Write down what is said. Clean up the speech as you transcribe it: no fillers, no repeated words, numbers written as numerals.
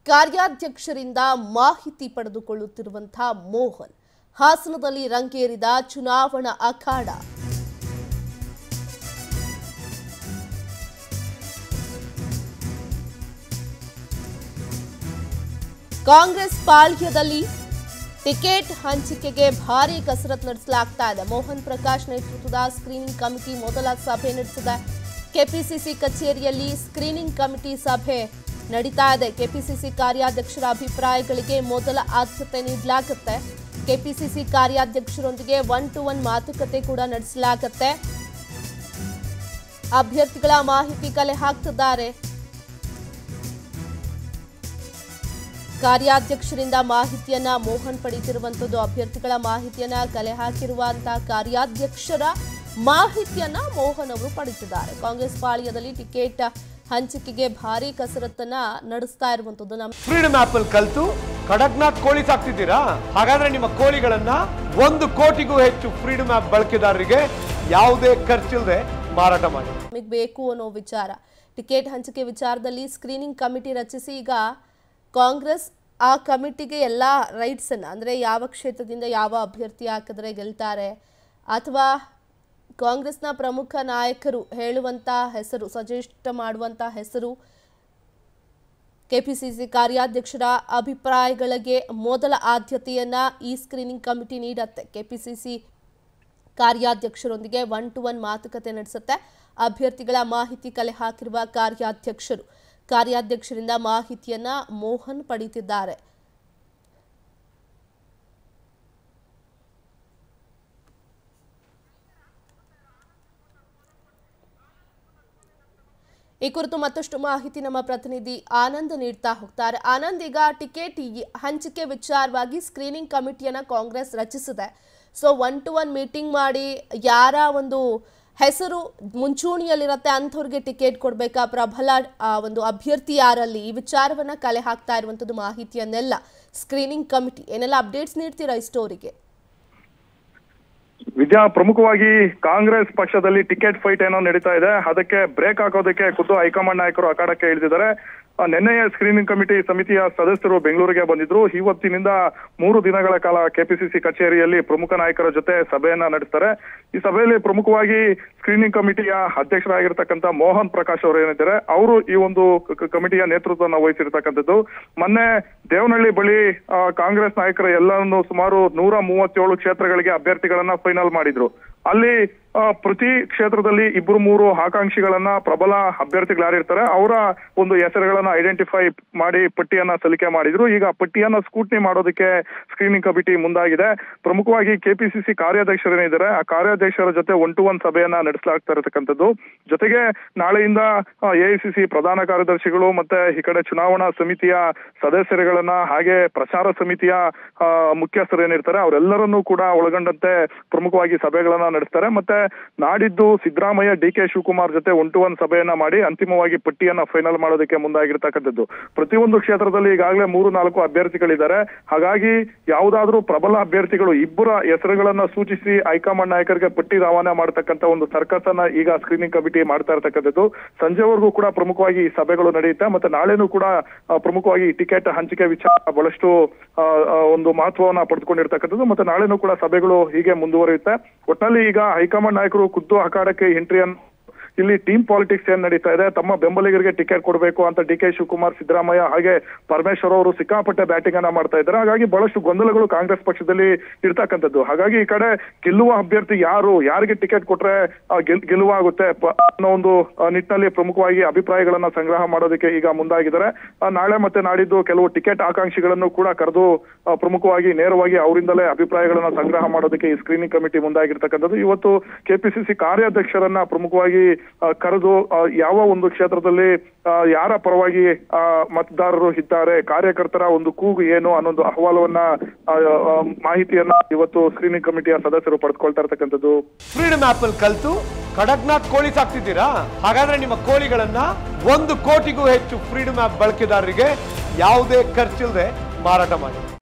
ಕಾರ್ಯಾಧ್ಯಕ್ಷರಿಂದ ಮಾಹಿತಿ ಪಡೆದುಕೊಳ್ಳುತ್ತಿರುವಂತಹ ಮೋಹನ್ ಹಾಸನದಲ್ಲಿ ರಂಗೇರಿದ ಚುನಾವಣಾ ಅಖಾಡ. ಕಾಂಗ್ರೆಸ್ ಪಾಳ್ಯದಲ್ಲಿ ಟಿಕೆಟ್ ಹಂಚಿಕೆಗೆ ಭಾರಿ ಕಸರತ್ತು ನಡೆಸಲಾಗ್ತಾ ಇದೆ. ಮೋಹನ್ ಪ್ರಕಾಶ್ ನೇತೃತ್ವದ ಸ್ಕ್ರೀನಿಂಗ್ ಕಮಿಟಿ ಮೊದಲ ಸಭೆ ನಡೆಸಿದೆ. ಕೆಪಿಸಿಸಿ ಕಚೇರಿಯಲ್ಲಿ ಸ್ಕ್ರೀನಿಂಗ್ ಕಮಿಟಿ ಸಭೆ ನಡೀತಾ ಇದೆ. ಕೆಪಿಸಿಸಿ ಕಾರ್ಯಾಧ್ಯಕ್ಷರ ಅಭಿಪ್ರಾಯಗಳಿಗೆ ಮೊದಲ ಆದ್ಯತೆ ನೀಡಲಾಗುತ್ತೆ. ಕೆಪಿಸಿಸಿ ಕಾರ್ಯಾಧ್ಯಕ್ಷರೊಂದಿಗೆ 1-to-1 ಮಾತುಕತೆ ಕೂಡ ನಡೆಸಲಾಗುತ್ತೆ. ಅಭ್ಯರ್ಥಿಗಳ ಮಾಹಿತಿ ಕಲೆ ಹಾಕ್ತಿದ್ದಾರೆ. ಕಾರ್ಯಾಧ್ಯಕ್ಷರಿಂದ ಮಾಹಿತಿಯನ್ನ ಮೋಹನ್ ಪಡೆಯುತ್ತಿರುವಂತದ್ದು. ಅಭ್ಯರ್ಥಿಗಳ ಮಾಹಿತಿಯನ್ನ ಕಲೆ ಹಾಕಿರುವಂತಹ ಕಾರ್ಯಾಧ್ಯಕ್ಷರ ಮಾಹಿತಿಯನ್ನ ಮೋಹನ್ ಅವರು ಪಡೆಯುತ್ತಿದ್ದಾರೆ. ಕಾಂಗ್ರೆಸ್ ಪಾಳ್ಯದಲ್ಲಿ ಟಿಕೆಟ್ ಹಂಚಿಕೆಗೆ ಭಾರಿ ಕಸರತ್ತನ್ನ ನಡೆಸ್ತಾ ಇರುವಂತದ್ದು. ಫ್ರೀಡಮ್ ಆಪ್ ಅಲ್ಲಿ ಕಲ್ತು ಕಡಕ್ನಾಥ್ ಕೋಳಿ ಸಾಕ್ತಿದ್ದೀರಾ? ಹಾಗಾದ್ರೆ ನಿಮ್ಮ ಕೋಳಿಗಳನ್ನ 1 ಕೋಟಿಗೂ ಹೆಚ್ಚು ಫ್ರೀಡಮ್ ಆಪ್ ಬಳಕೆದಾರರಿಗೆ ಯಾವುದೇ ಖರ್ಚಿಲ್ಲದೆ ಮಾರಾಟ ಮಾಡಿ. ನಮಗೆ ಬೇಕು ಅನ್ನೋ ವಿಚಾರ, ಟಿಕೆಟ್ ಹಂಚಿಕೆ ವಿಚಾರದಲ್ಲಿ ಸ್ಕ್ರೀನಿಂಗ್ ಕಮಿಟಿ ರಚಿಸಿ ಈಗ ಕಾಂಗ್ರೆಸ್ ಆ ಕಮಿಟಿಗೆ ಎಲ್ಲ ರೈಟ್ಸ್ ಅನ್ನ, ಅಂದ್ರೆ ಯಾವ ಕ್ಷೇತ್ರದಿಂದ ಯಾವ ಅಭ್ಯರ್ಥಿ ಹಾಕಿದ್ರೆ ಗೆಲ್ತಾರೆ ಅಥವಾ ಕಾಂಗ್ರೆಸ್ನ ಪ್ರಮುಖ ನಾಯಕರು ಹೇಳುವಂತ ಹೆಸರು, ಸಜೆಸ್ಟ್ ಮಾಡುವಂತ ಹೆಸರು, ಕೆಪಿಸಿಸಿ ಕಾರ್ಯಾಧ್ಯಕ್ಷರ ಅಭಿಪ್ರಾಯಗಳಿಗೆ ಮೊದಲ ಆದ್ಯತೆಯನ್ನ ಈ ಸ್ಕ್ರೀನಿಂಗ್ ಕಮಿಟಿ ನೀಡುತ್ತೆ. ಕೆಪಿಸಿಸಿ ಕಾರ್ಯಾಧ್ಯಕ್ಷರೊಂದಿಗೆ 1-to-1 ಮಾತುಕತೆ ನಡೆಸುತ್ತೆ. ಅಭ್ಯರ್ಥಿಗಳ ಮಾಹಿತಿ ಕಲೆ ಹಾಕಿರುವ ಕಾರ್ಯಾಧ್ಯಕ್ಷರಿಂದ ಮಾಹಿತಿಯನ್ನ ಮೋಹನ್ ಪಡೆಯುತ್ತಿದ್ದಾರೆ. ಈ ಕುರಿತು ಮತ್ತಷ್ಟು ಮಾಹಿತಿ ನಮ್ಮ ಪ್ರತಿನಿಧಿ ಆನಂದ್ ನೀಡ್ತಾ ಹೋಗ್ತಾರೆ. ಆನಂದ್, ಈಗ ಟಿಕೆಟ್ ಹಂಚಿಕೆ ವಿಚಾರವಾಗಿ ಸ್ಕ್ರೀನಿಂಗ್ ಕಮಿಟಿಯನ್ನ ಕಾಂಗ್ರೆಸ್ ರಚಿಸಿದೆ. ಸೊ 1-to-1 ಮೀಟಿಂಗ್ ಮಾಡಿ ಯಾರ ಒಂದು ಹೆಸರು ಮುಂಚೂಣಿಯಲ್ಲಿರುತ್ತೆ ಅಂಥವ್ರಿಗೆ ಟಿಕೆಟ್ ಕೊಡಬೇಕಾ, ಪ್ರಬಲ ಒಂದು ಅಭ್ಯರ್ಥಿ ಯಾರಲ್ಲಿ, ಈ ವಿಚಾರವನ್ನ ಕಲೆ ಹಾಕ್ತಾ ಇರುವಂತದ್ದು ಮಾಹಿತಿಯನ್ನೆಲ್ಲ ಸ್ಕ್ರೀನಿಂಗ್ ಕಮಿಟಿ ಏನೆಲ್ಲ ಅಪ್ಡೇಟ್ಸ್ ನೀಡ್ತೀರಾ ಈ ಸ್ಟೋರಿಗೆ? ವಿದ್ಯಾ, ಪ್ರಮುಖವಾಗಿ ಕಾಂಗ್ರೆಸ್ ಪಕ್ಷದಲ್ಲಿ ಟಿಕೆಟ್ ಫೈಟ್ ಏನೋ ನಡೀತಾ ಇದೆ. ಅದಕ್ಕೆ ಬ್ರೇಕ್ ಹಾಕೋದಕ್ಕೆ ಖುದ್ದು ಹೈಕಮಾಂಡ್ ನಾಯಕರು ಅಖಾಡಕ್ಕೆ ಇಳಿದಿದ್ದಾರೆ. ನಿನ್ನೆಯ ಸ್ಕ್ರೀನಿಂಗ್ ಕಮಿಟಿ ಸಮಿತಿಯ ಸದಸ್ಯರು ಬೆಂಗಳೂರಿಗೆ ಬಂದಿದ್ರು. ಇವತ್ತಿನಿಂದ 3 ದಿನಗಳ ಕಾಲ ಕೆಪಿಸಿಸಿ ಕಚೇರಿಯಲ್ಲಿ ಪ್ರಮುಖ ನಾಯಕರ ಜೊತೆ ಸಭೆಯನ್ನ ನಡೆಸ್ತಾರೆ. ಈ ಸಭೆಯಲ್ಲಿ ಪ್ರಮುಖವಾಗಿ ಸ್ಕ್ರೀನಿಂಗ್ ಕಮಿಟಿಯ ಅಧ್ಯಕ್ಷರಾಗಿರ್ತಕ್ಕಂಥ ಮೋಹನ್ ಪ್ರಕಾಶ್ ಅವರು ಏನಿದ್ದಾರೆ, ಅವರು ಈ ಒಂದು ಕಮಿಟಿಯ ನೇತೃತ್ವವನ್ನು ವಹಿಸಿರ್ತಕ್ಕಂಥದ್ದು. ಮೊನ್ನೆ ದೇವನಹಳ್ಳಿ ಬಳಿ ಕಾಂಗ್ರೆಸ್ ನಾಯಕರ ಎಲ್ಲರನ್ನು ಸುಮಾರು 137 ಕ್ಷೇತ್ರಗಳಿಗೆ ಅಭ್ಯರ್ಥಿಗಳನ್ನ ಫೈನಲ್ ಮಾಡಿದ್ರು. ಅಲ್ಲಿ ಪ್ರತಿ ಕ್ಷೇತ್ರದಲ್ಲಿ 2-3 ಆಕಾಂಕ್ಷಿಗಳನ್ನ, ಪ್ರಬಲ ಅಭ್ಯರ್ಥಿಗಳು ಯಾರಿರ್ತಾರೆ ಅವರ ಒಂದು ಹೆಸರುಗಳನ್ನ ಐಡೆಂಟಿಫೈ ಮಾಡಿ ಪಟ್ಟಿಯನ್ನ ಸಲ್ಲಿಕೆ ಮಾಡಿದ್ರು. ಈಗ ಪಟ್ಟಿಯನ್ನ ಸ್ಕೂಟ್ನಿ ಮಾಡೋದಕ್ಕೆ ಸ್ಕ್ರೀನಿಂಗ್ ಕಮಿಟಿ ಮುಂದಾಗಿದೆ. ಪ್ರಮುಖವಾಗಿ ಕೆಪಿಸಿಸಿ ಕಾರ್ಯಾಧ್ಯಕ್ಷರೇನಿದ್ದಾರೆ, ಆ ಕಾರ್ಯಾಧ್ಯಕ್ಷರ ಜೊತೆ 1-to-1 ಸಭೆಯನ್ನ ನಡೆಸಲಾಗ್ತಾ ಇರತಕ್ಕಂಥದ್ದು. ಜೊತೆಗೆ ನಾಳೆಯಿಂದ ಎಐಸಿಸಿ ಪ್ರಧಾನ ಕಾರ್ಯದರ್ಶಿಗಳು ಮತ್ತೆ ಈ ಕಡೆ ಚುನಾವಣಾ ಸಮಿತಿಯ ಸದಸ್ಯರುಗಳನ್ನ, ಹಾಗೆ ಪ್ರಚಾರ ಸಮಿತಿಯ ಮುಖ್ಯಸ್ಥರು ಏನಿರ್ತಾರೆ ಅವರೆಲ್ಲರನ್ನೂ ಕೂಡ ಒಳಗೊಂಡಂತೆ ಪ್ರಮುಖವಾಗಿ ಸಭೆಗಳನ್ನ ನಡೆಸ್ತಾರೆ. ಮತ್ತೆ ನಾಡಿದ್ದು ಸಿದ್ದರಾಮಯ್ಯ, ಡಿ.ಕೆ. ಶಿವಕುಮಾರ್ ಜೊತೆ 1-to-1 ಸಭೆಯನ್ನ ಮಾಡಿ ಅಂತಿಮವಾಗಿ ಪಟ್ಟಿಯನ್ನ ಫೈನಲ್ ಮಾಡೋದಕ್ಕೆ ಮುಂದಾಗಿರ್ತಕ್ಕಂಥದ್ದು. ಪ್ರತಿಯೊಂದು ಕ್ಷೇತ್ರದಲ್ಲಿ ಈಗಾಗಲೇ 3-4 ಅಭ್ಯರ್ಥಿಗಳಿದ್ದಾರೆ. ಹಾಗಾಗಿ ಯಾವುದಾದ್ರೂ ಪ್ರಬಲ ಅಭ್ಯರ್ಥಿಗಳು 2 ಹೆಸರುಗಳನ್ನ ಸೂಚಿಸಿ ಹೈಕಮಾಂಡ್ ನಾಯಕರಿಗೆ ಪಟ್ಟಿ ರವಾನೆ ಮಾಡತಕ್ಕಂಥ ಒಂದು ಸರ್ಕಸ್ ಅನ್ನ ಈಗ ಸ್ಕ್ರೀನಿಂಗ್ ಕಮಿಟಿ ಮಾಡ್ತಾ ಇರ್ತಕ್ಕಂಥದ್ದು. ಸಂಜೆವರೆಗೂ ಕೂಡ ಪ್ರಮುಖವಾಗಿ ಈ ಸಭೆಗಳು ನಡೆಯುತ್ತೆ. ಮತ್ತೆ ನಾಳೆನೂ ಕೂಡ ಪ್ರಮುಖವಾಗಿ ಟಿಕೆಟ್ ಹಂಚಿಕೆ ವಿಚಾರ ಬಹಳಷ್ಟು ಒಂದು ಮಹತ್ವವನ್ನ ಪಡೆದುಕೊಂಡಿರ್ತಕ್ಕಂಥದ್ದು. ಮತ್ತೆ ನಾಳೆನೂ ಕೂಡ ಸಭೆಗಳು ಹೀಗೆ ಮುಂದುವರಿಯುತ್ತೆ. ಒಟ್ಟಿನಲ್ಲಿ ಈಗ ಹೈಕಮಾಂಡ್ ನಾಯಕರು ಖುದ್ದು ಅಖಾಡಕ್ಕೆ ಎಂಟ್ರಿಯನ್ನು, ಇಲ್ಲಿ ಟೀಮ್ ಪಾಲಿಟಿಕ್ಸ್ ಏನ್ ನಡೀತಾ ಇದೆ, ತಮ್ಮ ಬೆಂಬಲಿಗರಿಗೆ ಟಿಕೆಟ್ ಕೊಡಬೇಕು ಅಂತ ಡಿ.ಕೆ. ಶಿವಕುಮಾರ್, ಸಿದ್ದರಾಮಯ್ಯ ಹಾಗೆ ಪರಮೇಶ್ವರ್ ಅವರು ಸಿಕ್ಕಾಪಟ್ಟೆ ಬ್ಯಾಟಿಂಗ್ ಅನ್ನ ಮಾಡ್ತಾ ಇದ್ದಾರೆ. ಹಾಗಾಗಿ ಬಹಳಷ್ಟು ಗೊಂದಲಗಳು ಕಾಂಗ್ರೆಸ್ ಪಕ್ಷದಲ್ಲಿ ಇರ್ತಕ್ಕಂಥದ್ದು. ಹಾಗಾಗಿ ಈ ಕಡೆ ಗೆಲ್ಲುವ ಅಭ್ಯರ್ಥಿ ಯಾರಿಗೆ ಟಿಕೆಟ್ ಕೊಟ್ರೆ ಗೆಲುವಾಗುತ್ತೆ ಅನ್ನೋ ಒಂದು ನಿಟ್ಟಿನಲ್ಲಿ ಪ್ರಮುಖವಾಗಿ ಅಭಿಪ್ರಾಯಗಳನ್ನ ಸಂಗ್ರಹ ಮಾಡೋದಕ್ಕೆ ಈಗ ಮುಂದಾಗಿದ್ದಾರೆ. ನಾಳೆ ಮತ್ತೆ ನಾಡಿದ್ದು ಕೆಲವು ಟಿಕೆಟ್ ಆಕಾಂಕ್ಷಿಗಳನ್ನು ಕೂಡ ಕರೆದು ಪ್ರಮುಖವಾಗಿ ನೇರವಾಗಿ ಅವರಿಂದಲೇ ಅಭಿಪ್ರಾಯಗಳನ್ನ ಸಂಗ್ರಹ ಮಾಡೋದಕ್ಕೆ ಈ ಸ್ಕ್ರೀನಿಂಗ್ ಕಮಿಟಿ ಮುಂದಾಗಿರ್ತಕ್ಕಂಥದ್ದು. ಇವತ್ತು ಕೆಪಿಸಿಸಿ ಕಾರ್ಯಾಧ್ಯಕ್ಷರನ್ನ ಪ್ರಮುಖವಾಗಿ ಕರೆದು ಯಾವ ಒಂದು ಕ್ಷೇತ್ರದಲ್ಲಿ ಯಾರ ಪರವಾಗಿ ಮತದಾರರು ಇದ್ದಾರೆ, ಕಾರ್ಯಕರ್ತರ ಒಂದು ಕೂಗು ಏನು ಅನ್ನೊಂದು ಅಹವಾಲುವನ್ನ, ಮಾಹಿತಿಯನ್ನ ಇವತ್ತು ಸ್ಕ್ರೀನಿಂಗ್ ಕಮಿಟಿಯ ಸದಸ್ಯರು ಪಡೆದುಕೊಳ್ತಾ ಇರ್ತಕ್ಕಂಥದ್ದು. ಫ್ರೀಡಮ್ ಆಪ್ ಅಲ್ಲಿ ಕಲ್ತು ಕಡಕ್ನಾಥ್ ಕೋಳಿ ಸಾಕ್ತಿದ್ದೀರಾ? ಹಾಗಾದ್ರೆ ನಿಮ್ಮ ಕೋಳಿಗಳನ್ನ 1 ಕೋಟಿಗೂ ಹೆಚ್ಚು ಫ್ರೀಡಮ್ ಆಪ್ ಬಳಕೆದಾರರಿಗೆ ಯಾವುದೇ ಖರ್ಚಿಲ್ಲದೆ ಮಾರಾಟ ಮಾಡಿ.